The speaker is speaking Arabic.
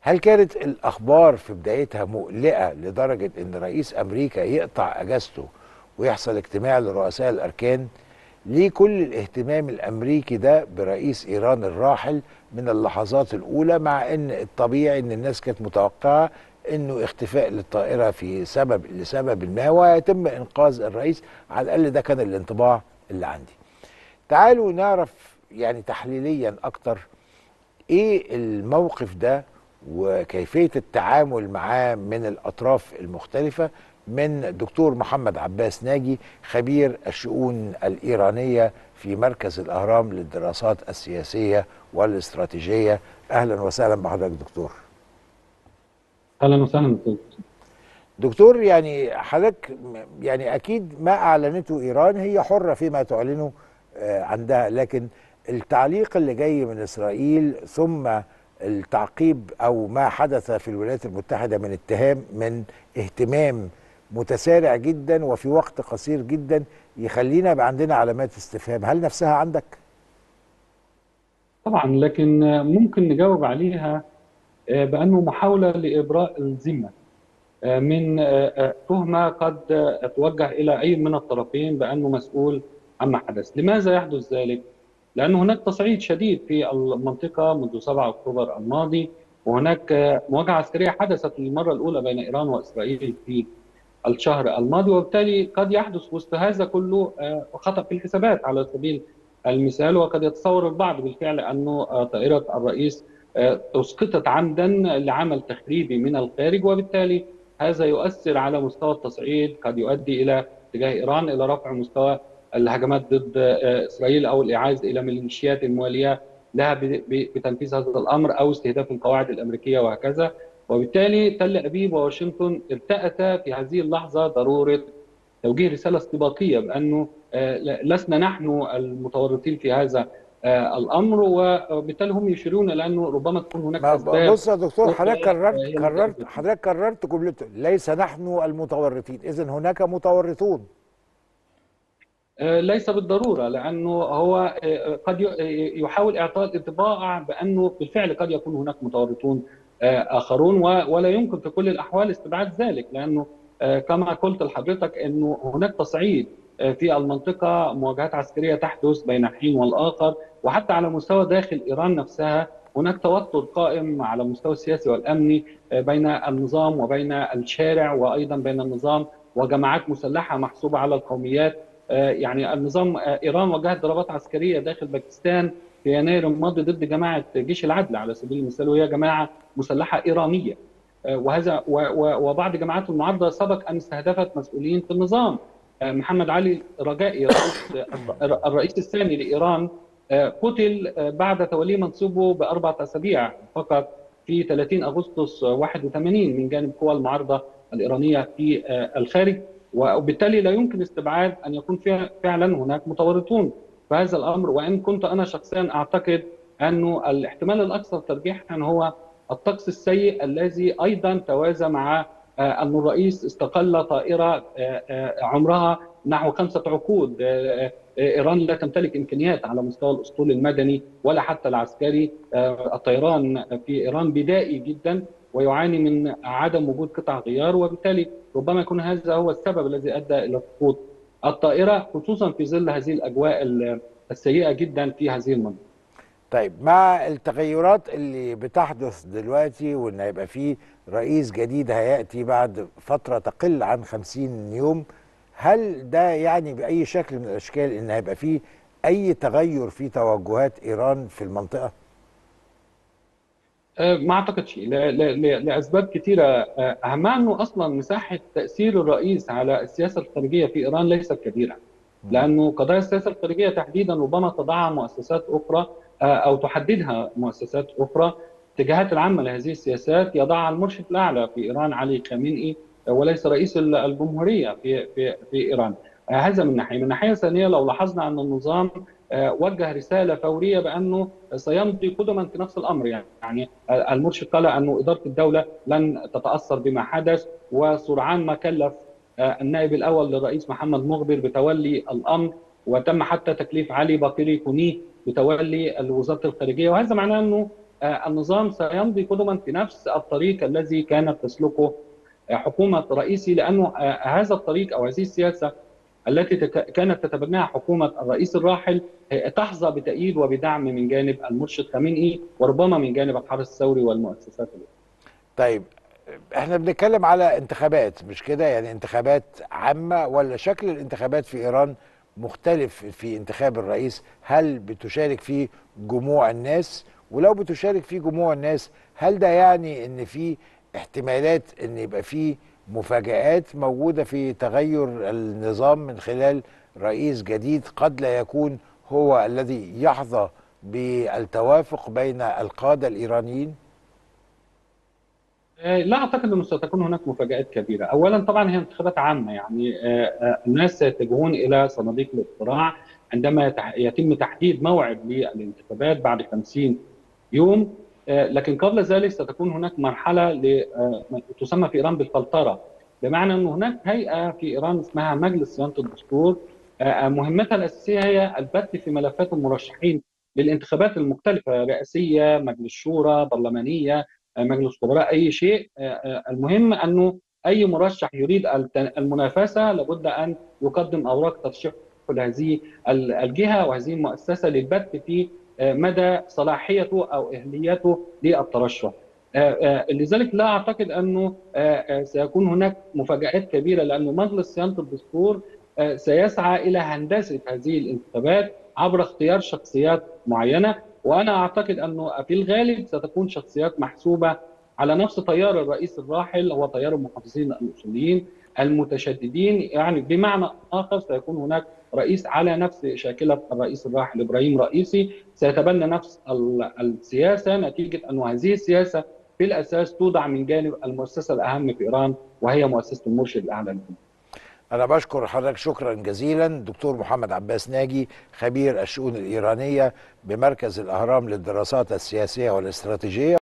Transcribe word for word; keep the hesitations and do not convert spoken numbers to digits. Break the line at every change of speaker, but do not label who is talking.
هل كانت الأخبار في بدايتها مقلقة لدرجة إن رئيس أمريكا يقطع أجازته ويحصل اجتماع لرؤساء الأركان؟ ليه كل الاهتمام الأمريكي ده برئيس إيران الراحل من اللحظات الأولى، مع إن الطبيعي إن الناس كانت متوقعة إنه اختفاء للطائرة في سبب لسبب ما ويتم إنقاذ الرئيس؟ على الأقل ده كان الانطباع اللي عندي. تعالوا نعرف يعني تحليليا أكتر ايه الموقف ده وكيفية التعامل معاه من الأطراف المختلفة، من دكتور محمد عباس ناجي خبير الشؤون الإيرانية في مركز الأهرام للدراسات السياسية والاستراتيجية. أهلا وسهلا بحضرتك دكتور.
اهلا وسهلا دكتور.
دكتور، يعني حضرتك يعني أكيد ما أعلنته إيران هي حرة فيما تعلنه آه، عندها، لكن التعليق اللي جاي من إسرائيل ثم التعقيب أو ما حدث في الولايات المتحدة من اتهام من اهتمام متسارع جدا وفي وقت قصير جدا يخلينا يبقى عندنا علامات استفهام. هل نفسها عندك؟
طبعا، لكن ممكن نجاوب عليها آه، بانه محاوله لابراء الذمه آه، من آه، آه، تهمه قد آه، توجه الى اي من الطرفين بانه مسؤول عما حدث. لماذا يحدث ذلك؟ لان هناك تصعيد شديد في المنطقه منذ سبعة اكتوبر الماضي، وهناك آه، مواجهه عسكريه حدثت للمره الاولى بين ايران واسرائيل في الشهر الماضي، وبالتالي قد يحدث وسط هذا كله آه، خطأ في الحسابات على سبيل المثال. وقد يتصور البعض بالفعل أنه آه، طائرة الرئيس آه، أسقطت عمدا لعمل تخريبي من الخارج، وبالتالي هذا يؤثر على مستوى التصعيد، قد يؤدي إلى اتجاه إيران إلى رفع مستوى الهجمات ضد آه، إسرائيل أو الإعازة إلى ميليشيات موالية لها ب- ب- بتنفيذ هذا الأمر، أو استهداف القواعد الأمريكية وهكذا. وبالتالي تل أبيب وواشنطن ارتأتا في هذه اللحظة ضرورة توجيه رسالة استباقية بأنه آه، لسنا نحن المتورطين في هذا آه، الأمر، وبالتالي هم يشيرون إلى أنه ربما تكون هناك
ما
أسباب
بص يا دكتور،
أخرى
حضرتك كررت
آه، هي
كررت
المتأكد منها.
حضرتك كررت جملته ليس نحن المتورطين، إذن هناك متورطون.
آه، ليس بالضرورة، لأنه هو آه، قد ي- يحاول إعطاء الانطباع بأنه بالفعل قد يكون هناك متورطون آه، آخرون، و- ولا يمكن في كل الأحوال استبعاد ذلك، لأنه آه، كما قلت لحضرتك أنه هناك تصعيد آه، في المنطقة، مواجهات عسكرية تحدث بين الحين والآخر، وحتى على مستوى داخل إيران نفسها هناك توتر قائم على المستوى السياسي والأمني آه، بين النظام وبين الشارع، وأيضا بين النظام وجماعات مسلحة محسوبة على القوميات. آه، يعني النظام آه، ايران وجهت ضربات عسكريه داخل باكستان في يناير الماضي ضد جماعه جيش العدل على سبيل المثال، وهي جماعه مسلحه ايرانيه. آه، وهذا و- و- وبعض جماعات المعارضه سبق ان استهدفت مسؤولين في النظام. آه، محمد علي رجائي رئيس آه، الرئيس الثاني لايران آه، قتل آه، بعد توليه منصبه باربعه اسابيع فقط في ثلاثين اغسطس واحد وثمانين من جانب قوى المعارضه الايرانيه في آه، الخارج. وبالتالي لا يمكن استبعاد ان يكون فيها فعلا هناك متورطون في هذا الامر، وان كنت انا شخصيا اعتقد انه الاحتمال الاكثر ترجيحا هو الطقس السيء الذي ايضا توازى مع آه، ان الرئيس استقل طائره آه، آه، عمرها نحو خمسه عقود. آه، آه، ايران لا تمتلك امكانيات على مستوى الاسطول المدني ولا حتى العسكري. آه، الطيران في ايران بدائي جدا ويعاني من عدم وجود قطع غيار، وبالتالي ربما يكون هذا هو السبب الذي ادى الى سقوط الطائره، خصوصا في ظل هذه الاجواء السيئه جدا في هذه المنطقه.
طيب، مع التغيرات اللي بتحدث دلوقتي وان هيبقى فيه رئيس جديد هيأتي بعد فترة تقل عن خمسين يوم، هل ده يعني بأي شكل من الأشكال ان هيبقى فيه أي تغير في توجهات إيران في المنطقة؟
أه، ما اعتقدش ل- ل- ل- لاسباب كثيره، أه، اهمها انه اصلا مساحه تاثير الرئيس على السياسه الخارجيه في ايران ليست كبيره،
مم.
لانه قضايا السياسه الخارجيه تحديدا ربما تضعها مؤسسات اخرى أه، او تحددها مؤسسات اخرى. الاتجاهات العامه لهذه السياسات يضعها المرشد الاعلى في ايران علي خامنئي، أه، وليس رئيس ال- الجمهوريه في في في ايران. أه، هذا من ناحيه. من ناحيه ثانيه، لو لاحظنا ان النظام أه، وجه رساله فوريه بانه سيمضي قدما في نفس الامر. يعني المرشد قال أن إدارة الدولة لن تتأثر بما حدث، وسرعان ما كلف النائب الأول للرئيس محمد مخبر بتولي الأمر، وتم حتى تكليف علي باقري كوني بتولي وزارة الخارجية. وهذا معناه أنه النظام سيمضي قدما في نفس الطريق الذي كانت تسلكه حكومة رئيسي، لأنه هذا الطريق أو هذه السياسة التي كانت تتبناها حكومة الرئيس الراحل تحظى بتأييد وبدعم من جانب المرشد خامنئي، وربما من جانب الحرس الثوري والمؤسسات الأخرى.
طيب احنا بنتكلم على انتخابات مش كده؟ يعني انتخابات عامة، ولا شكل الانتخابات في إيران مختلف في انتخاب الرئيس؟ هل بتشارك فيه جموع الناس؟ ولو بتشارك فيه جموع الناس، هل ده يعني ان في احتمالات ان يبقى فيه مفاجآت موجودة في تغير النظام من خلال رئيس جديد قد لا يكون هو الذي يحظى بالتوافق بين القادة الإيرانيين؟
لا اعتقد انه ستكون هناك مفاجات كبيره. اولا طبعا هي انتخابات عامه، يعني الناس سيتجهون الى صناديق الاقتراع عندما يتم تحديد موعد للانتخابات بعد خمسين يوم. لكن قبل ذلك ستكون هناك مرحله تسمى في ايران بالفلتره، بمعنى ان هناك هيئه في ايران اسمها مجلس صيانه الدستور، مهمتها الاساسيه هي البت في ملفات المرشحين للانتخابات المختلفه، رئاسيه، مجلس شورى، برلمانيه، مجلس خبراء، اي شيء. المهم انه اي مرشح يريد المنافسه لابد ان يقدم اوراق ترشيح لهذه الجهه وهذه المؤسسه للبت في مدى صلاحيته او اهليته للترشح. لذلك لا اعتقد انه سيكون هناك مفاجات كبيره، لانه مجلس صيانه الدستور سيسعى الى هندسه هذه الانتخابات عبر اختيار شخصيات معينه، وانا اعتقد انه في الغالب ستكون شخصيات محسوبه على نفس تيار الرئيس الراحل، هو تيار المحافظين الاصوليين المتشددين. يعني بمعنى اخر سيكون هناك رئيس على نفس شاكله الرئيس الراحل ابراهيم رئيسي، سيتبنى نفس السياسه، نتيجه ان هذه السياسه في الاساس توضع من جانب المؤسسه الاهم في ايران وهي مؤسسه المرشد الاعلى للجمهوريه.
أنا بشكر حضرتك شكرا جزيلا دكتور محمد عباس ناجي، خبير الشؤون الإيرانية بمركز الأهرام للدراسات السياسية والاستراتيجية.